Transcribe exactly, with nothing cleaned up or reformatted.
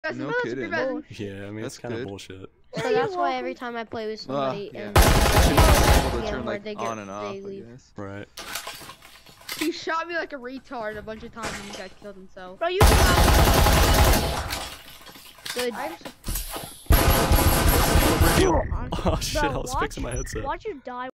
That's No kidding. Yeah, I mean, That's it's kind good. of bullshit. So that's why every time I play with somebody Uh, yeah. and Able to yeah, turn where like they on get- and off, they I leave. guess. Right. He shot me like a retard a bunch of times and he got killed himself. Bro, you good. I'm Oh shit, I was watch, fixing my headset. Watch you die.